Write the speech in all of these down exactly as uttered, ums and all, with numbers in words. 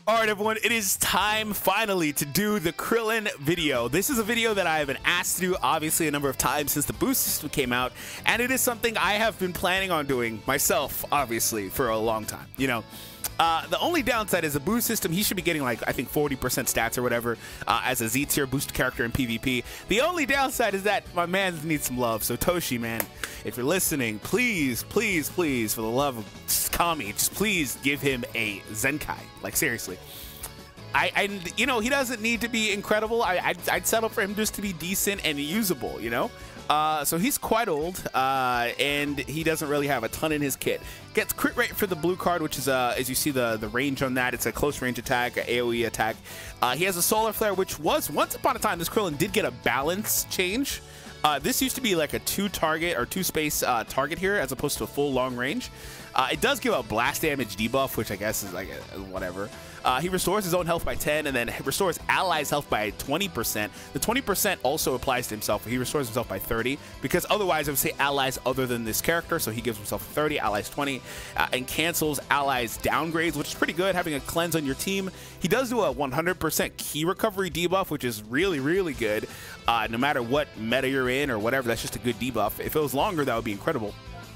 All right, everyone, it is time finally to do the Krillin video. This is a video that I have been asked to do, obviously, a number of times since the boost system came out, and it is something I have been planning on doing myself, obviously, for a long time. You know, uh, the only downside is the boost system. He should be getting, like, I think forty percent stats or whatever uh, as a Z tier boosted character in PvP. The only downside is that my man needs some love. So Toshi, man, if you're listening, please, please, please, for the love of Kami, just please give him a Zenkai. Like, seriously. I, I, you know, he doesn't need to be incredible. I, I'd, I'd settle for him just to be decent and usable, you know? Uh, so he's quite old, uh, and he doesn't really have a ton in his kit. Gets crit rate for the blue card, which is, uh, as you see the, the range on that, it's a close range attack, a AoE attack. Uh, he has a solar flare, which was, once upon a time, this Krillin did get a balance change. Uh, this used to be like a two target or two space uh, target here as opposed to a full long range. Uh, it does give a blast damage debuff, which I guess is like a, whatever. Uh, he restores his own health by ten and then restores allies' health by twenty percent. The twenty percent also applies to himself. He restores himself by thirty because otherwise I would say allies other than this character. So he gives himself thirty, allies twenty, uh, and cancels allies' downgrades, which is pretty good, having a cleanse on your team. He does do a one hundred percent key recovery debuff, which is really, really good. Uh, no matter what meta you're in or whatever, that's just a good debuff. If it was longer, that would be incredible.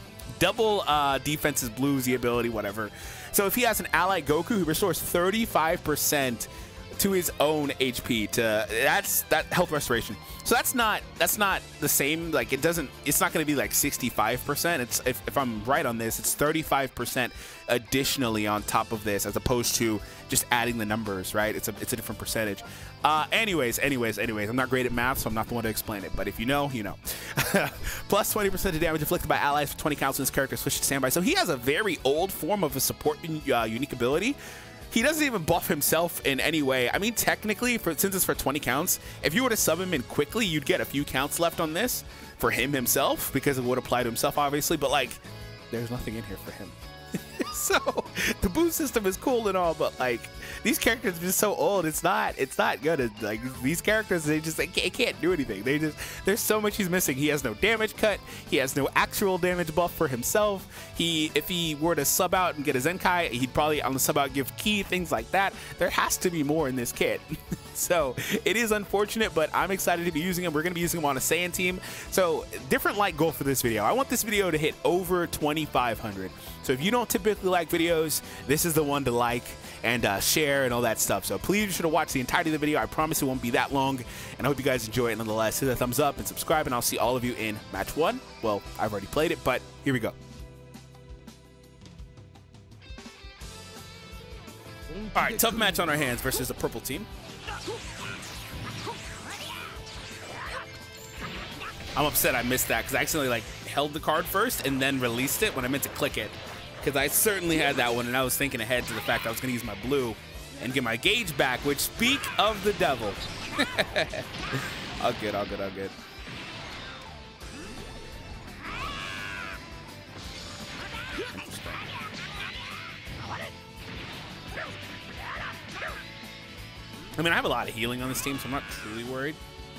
Double uh, defenses, blues, the ability, whatever. So if he has an ally Goku, he restores thirty-five percent to his own H P. To that's that health restoration. So that's not that's not the same. Like it doesn't. It's not going to be like sixty-five percent. It's if, if I'm right on this, it's thirty-five percent additionally on top of this, as opposed to just adding the numbers. Right? It's a it's a different percentage. Uh, anyways, anyways, anyways, I'm not great at math, so I'm not the one to explain it. But if you know, you know. Plus twenty percent of damage inflicted by allies for twenty counts when this character switches to standby. So he has a very old form of a support uh, unique ability. He doesn't even buff himself in any way. I mean, technically, for, since it's for twenty counts, if you were to sub him in quickly, you'd get a few counts left on this for him himself, because it would apply to himself, obviously. But, like, there's nothing in here for him. So the boost system is cool and all, but like these characters are just so old. It's not. It's not good. It's, like these characters, they just they can't, can't do anything. They just there's so much he's missing. He has no damage cut. He has no actual damage buff for himself. He if he were to sub out and get a Zenkai, he'd probably on the sub out give key, things like that. There has to be more in this kit. So it is unfortunate, but I'm excited to be using him. We're going to be using him on a Saiyan team. So different like goal for this video. I want this video to hit over twenty-five hundred. So if you don't typically like videos, this is the one to like and uh, share and all that stuff. So please be sure to watch the entirety of the video. I promise it won't be that long, and I hope you guys enjoy it nonetheless. Hit that thumbs up and subscribe, and I'll see all of you in match one. Well, I've already played it, but here we go. All right, tough match on our hands versus the purple team. I'm upset I missed that because I accidentally like held the card first and then released it when I meant to click it, because I certainly had that one and I was thinking ahead to the fact I was going to use my blue and get my gauge back, which, speak of the devil. All good, all good, all good. I mean, I have a lot of healing on this team, so I'm not truly worried.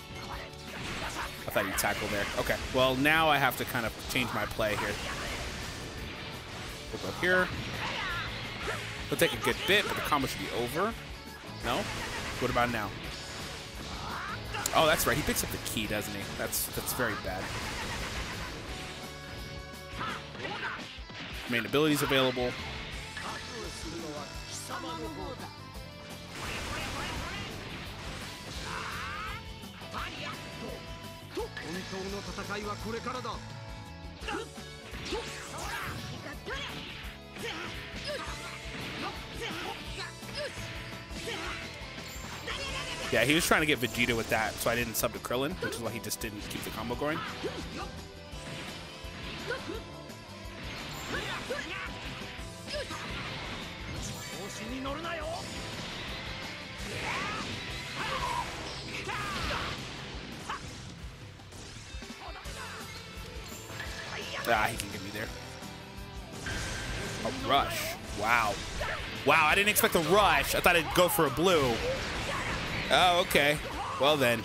I thought he'd tackle there. Okay, well, now I have to kind of change my play here. We'll go here. It'll take a good bit, but the combo should be over. No? What about now? Oh, that's right. He picks up the key, doesn't he? That's, that's very bad. Main abilities available. Yeah, he was trying to get Vegeta with that, so I didn't sub to Krillin, which is why he just didn't keep the combo going. Ah, he can get me there. A rush. Wow. Wow, I didn't expect a rush. I thought it'd go for a blue. Oh, okay. Well then.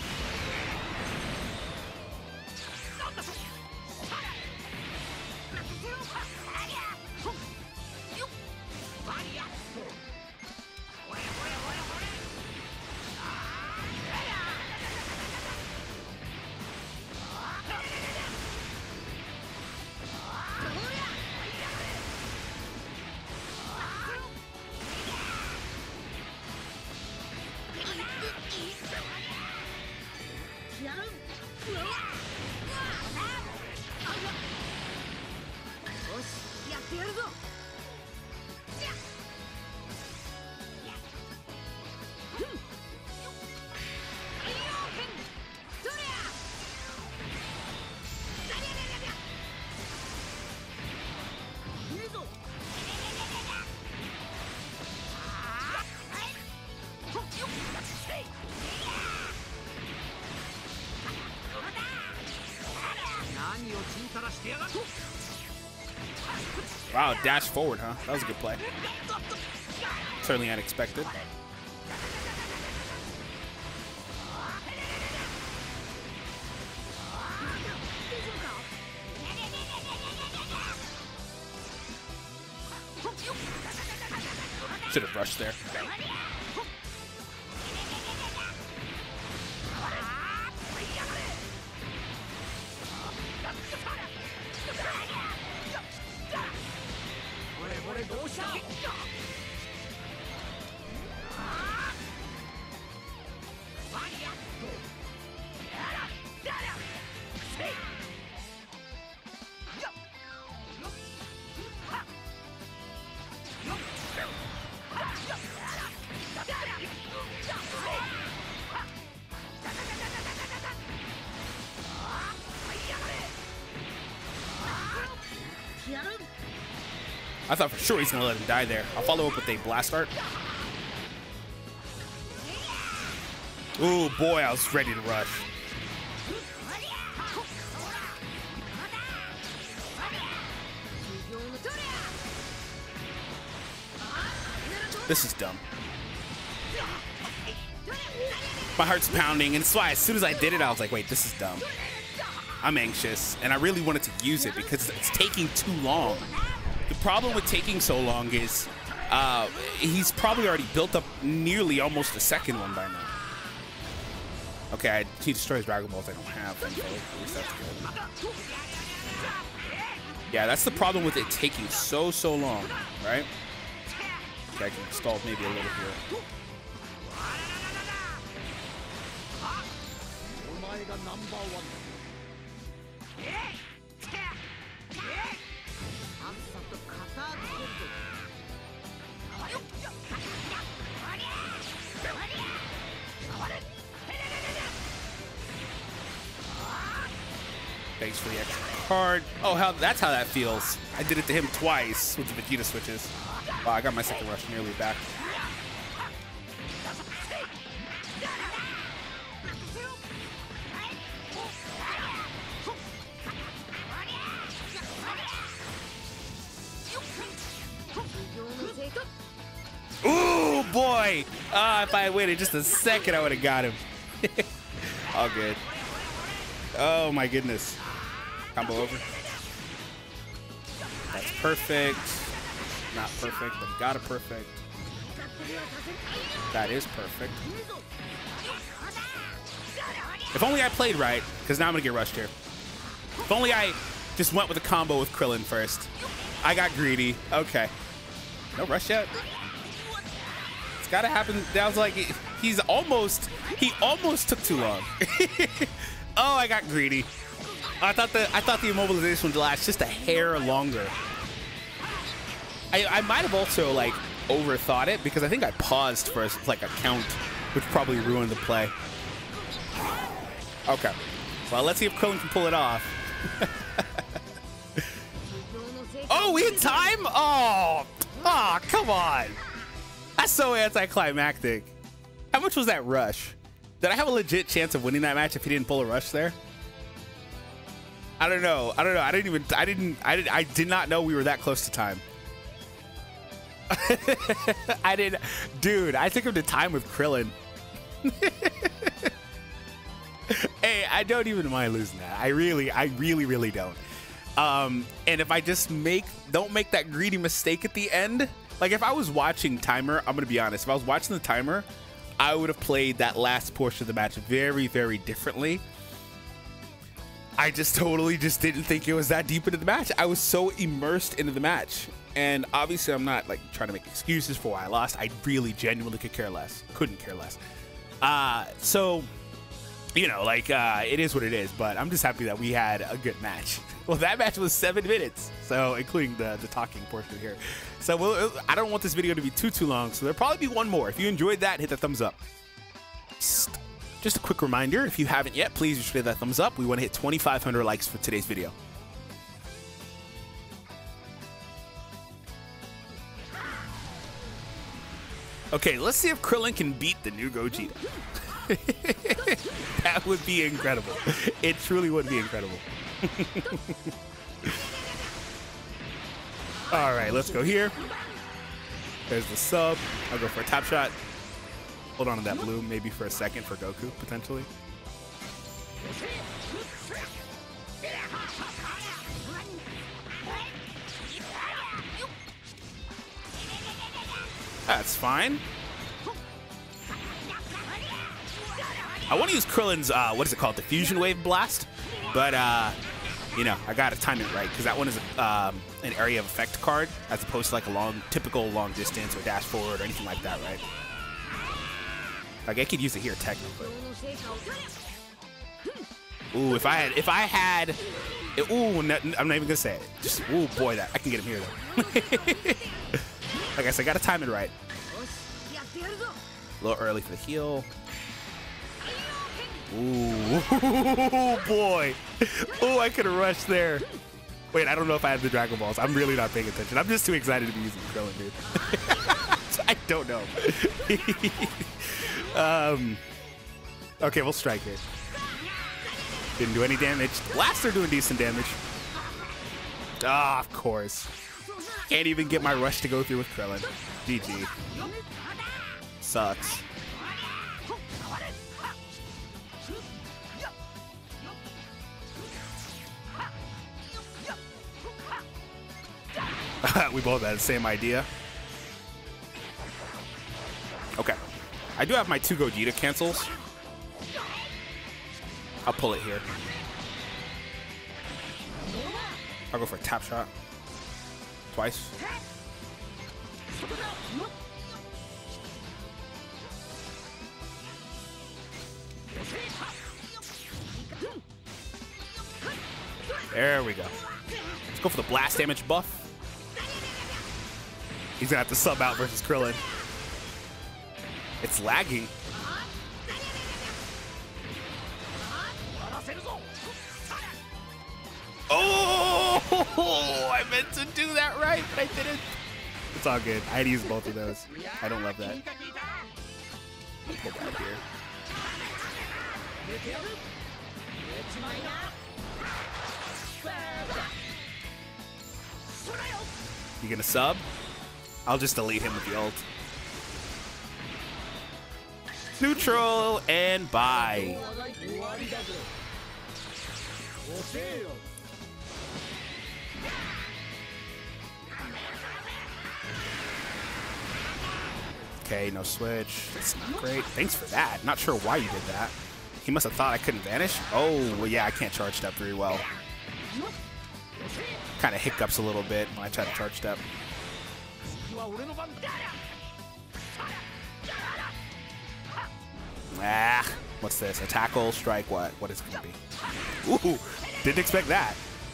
Wow, dash forward, huh? That was a good play. Certainly unexpected. Should have rushed there. I thought for sure he's gonna let him die there. I'll follow up with a blast art. Ooh, boy, I was ready to rush. This is dumb. My heart's pounding, and that's why as soon as I did it, I was like, wait, this is dumb. I'm anxious, and I really wanted to use it because it's taking too long. The problem with taking so long is uh, he's probably already built up nearly almost a second one by now. Okay, I, he destroys Dragon Balls I don't have. At least that's good. Yeah, that's the problem with it taking so, so long, right? Okay, I can stall maybe a little here. Thanks for the extra card. Oh, how that's how that feels. I did it to him twice with the Vegeta switches. Wow, I got my second rush nearly back. Ooh, boy! Ah, if I waited just a second, I would have got him. All good. Oh my goodness. Combo over. That's perfect. Not perfect, but got a perfect. That is perfect. If only I played right, because now I'm gonna get rushed here. If only I just went with a combo with Krillin first. I got greedy. Okay. No rush yet. It's gotta happen. That was like he's almost he almost took too long. Oh, I got greedy. I thought the I thought the immobilization would last just a hair longer. I, I might have also like overthought it because I think I paused for like a count, which probably ruined the play. Okay, well let's see if Krillin can pull it off. Oh, we had time? Oh, oh, come on. That's so anticlimactic. How much was that rush? Did I have a legit chance of winning that match if he didn't pull a rush there? I don't know. I don't know. I didn't even. I didn't. I did. I did not know we were that close to time. I didn't, dude. I took him to time with Krillin. Hey, I don't even mind losing that. I really, I really, really don't. Um, and if I just make, don't make that greedy mistake at the end. Like if I was watching timer, I'm gonna be honest. If I was watching the timer, I would have played that last portion of the match very, very differently. I just totally just didn't think it was that deep into the match. I was so immersed into the match. And obviously I'm not like trying to make excuses for why I lost. I really genuinely could care less. Couldn't care less. Uh, so you know, like, uh, it is what it is, but I'm just happy that we had a good match. Well, that match was seven minutes, so including the, the talking portion here. So we'll, I don't want this video to be too, too long, so there'll probably be one more. If you enjoyed that, hit the thumbs up. Just a quick reminder, if you haven't yet, please just hit that thumbs up. We want to hit twenty-five hundred likes for today's video. Okay, let's see if Krillin can beat the new Gogeta. That would be incredible. It truly would be incredible. All right, let's go here. There's the sub. I'll go for a top shot. Hold on to that blue maybe for a second for Goku, potentially. That's fine. I want to use Krillin's, uh, what is it called? The Fusion Wave Blast. But, uh, you know, I got to time it right because that one is a, um, an area of effect card as opposed to like a long, typical long distance or dash forward or anything like that, right? Like I could use it here technically. Ooh, if I had, if I had, it, ooh, no, I'm not even gonna say it. Just, ooh, boy, that I can get him here though. Like I said, I gotta time it right. A little early for the heal. Ooh, boy. Oh, I could have rushed there. Wait, I don't know if I have the Dragon Balls. I'm really not paying attention. I'm just too excited to be using Krillin, dude. I don't know. um, okay, we'll strike it. Didn't do any damage. Blaster doing decent damage. Ah, of course. Can't even get my rush to go through with Krillin. G G. Sucks. We both had the same idea. Okay. I do have my two Gogeta cancels. I'll pull it here. I'll go for a tap shot. Twice. There we go. Let's go for the blast damage buff. He's gonna have to sub out versus Krillin. It's lagging. Oh, I meant to do that right, but I didn't. It's all good. I had to use both of those. I don't love that. Pull back here. You gonna sub? I'll just delete him with the ult. Neutral and bye. Okay, no switch. That's not great. Thanks for that. Not sure why you did that. He must have thought I couldn't vanish. Oh, well, yeah, I can't charge step very well. Kind of hiccups a little bit when I try to charge step. Ah, what's this? A tackle, strike, what? What is it gonna be? Ooh, didn't expect that.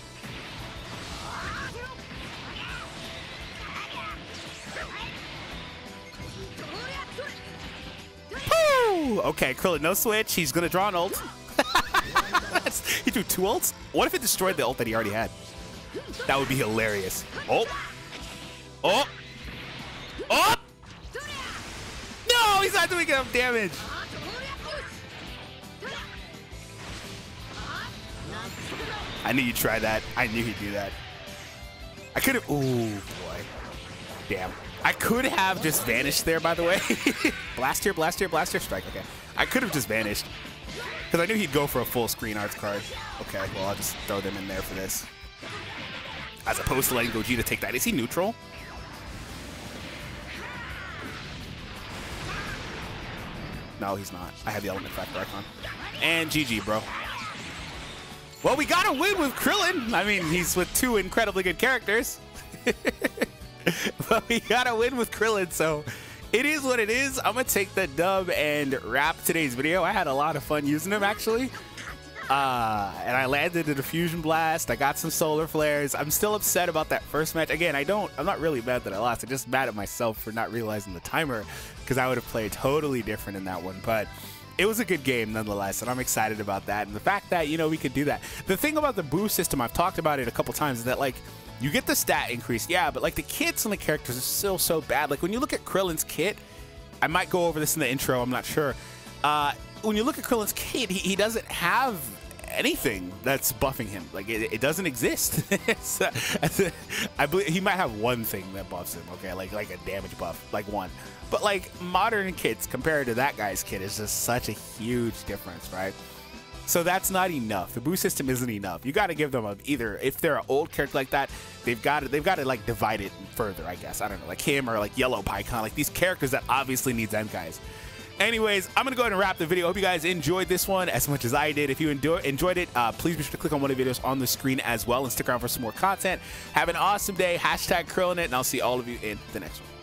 Woo! Okay, Krillin, no switch. He's gonna draw an ult. He threw two ults? What if it destroyed the ult that he already had? That would be hilarious. Oh! Oh! Oh! No, he's not doing enough damage. I knew you'd try that. I knew he'd do that. I could have. Ooh, boy. Damn. I could have just vanished there, by the way. Blast here, blast here, blast here, strike. Okay. I could have just vanished. Because I knew he'd go for a full screen arts card. Okay, well, I'll just throw them in there for this. As opposed to letting Gogeta take that. Is he neutral? No, he's not. I have the element factor icon. And G G, bro. Well, we got a win with Krillin. I mean, he's with two incredibly good characters. But we got a win with Krillin, so it is what it is. I'm gonna take the dub and wrap today's video. I had a lot of fun using them actually. Uh, and I landed a diffusion blast. I got some solar flares. I'm still upset about that first match. Again, I don't, I'm not really mad that I lost. I'm just mad at myself for not realizing the timer, because I would have played totally different in that one. But it was a good game nonetheless, and I'm excited about that. And the fact that, you know, we could do that. The thing about the boost system, I've talked about it a couple times, is that like, you get the stat increase, yeah, but like the kits and the characters are still so bad. Like when you look at Krillin's kit, I might go over this in the intro, I'm not sure. Uh, when you look at Krillin's kit, he, he doesn't have anything that's buffing him. Like it, it doesn't exist. So, I believe he might have one thing that buffs him. Okay, like like a damage buff, like one. But like modern kits compared to that guy's kit is just such a huge difference, right? So that's not enough. The boost system isn't enough. You got to give them a, either if they're an old character like that, they've got to they've got to like divide it further. I guess I don't know, like him or like Yellow Pycon, like these characters that obviously need them guys. Anyways, I'm gonna go ahead and wrap the video. Hope you guys enjoyed this one as much as I did. If you enjoy, enjoyed it, uh, please be sure to click on one of the videos on the screen as well and stick around for some more content. Have an awesome day. Hashtag Krillin it, and I'll see all of you in the next one.